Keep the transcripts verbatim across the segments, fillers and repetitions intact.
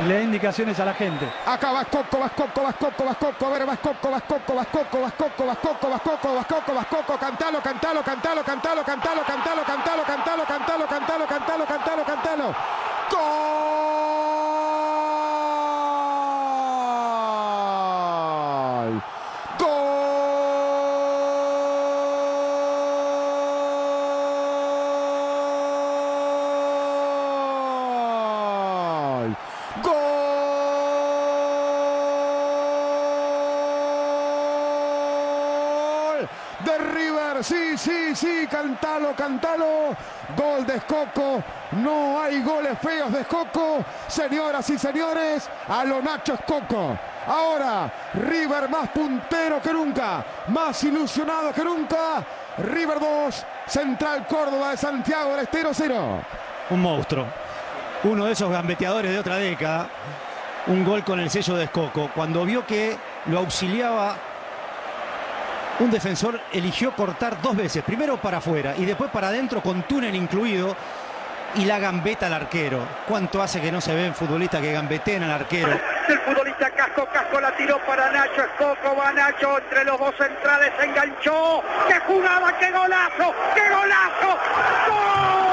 le da indicaciones a la gente. Acá va Coco, va Coco, va Coco, va Coco, a ver, va Coco, va Coco, va Coco, va Coco, va Coco, va Coco, va Coco, va Coco, cantalo, cantalo, cantalo, cantalo, cantalo, cantalo, cantalo, cantalo, cantalo, cantalo, cantalo, cantalo, cantalo. ¡Gol! ¡Gol! ¡Gol! De River, sí, sí, sí, cantalo, cantalo. Gol de Escoco, no hay goles feos de Escoco. Señoras y señores, a lo Nacho Escoco. Ahora, River más puntero que nunca, más ilusionado que nunca. River dos, Central Córdoba de Santiago del Estero cero. Un monstruo. Uno de esos gambeteadores de otra década. Un gol con el sello de Escoco. Cuando vio que lo auxiliaba un defensor, eligió cortar dos veces. Primero para afuera y después para adentro con túnel incluido. Y la gambeta al arquero. ¿Cuánto hace que no se ven futbolistas que gambeteen al arquero? El futbolista Casco, Casco la tiró para Nacho Escoco, va Nacho entre los dos centrales, se enganchó. ¡Qué jugada, qué golazo, qué golazo! ¡Gol!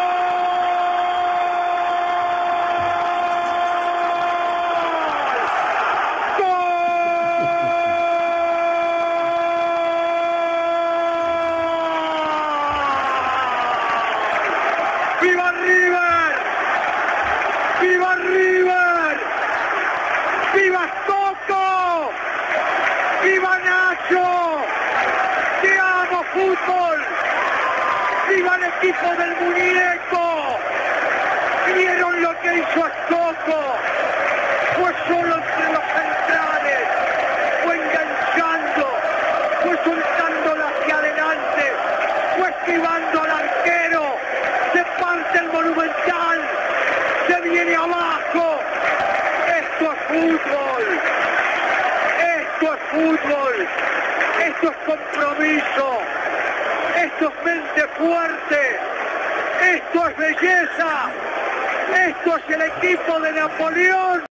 ¡Viva River! ¡Viva River! ¡Viva Coco! ¡Viva Nacho! ¡Te amo fútbol! ¡Viva el equipo del muñeco! ¿Vieron lo que hizo Coco? Fue solo entre los centrales, fue enganchando, fue soltándola hacia adelante, fue esquivando al arquero. Se parte el Monumental, se viene abajo. Esto es fútbol, esto es fútbol, esto es compromiso, esto es mente fuerte, esto es belleza, esto es el equipo de Napoleón.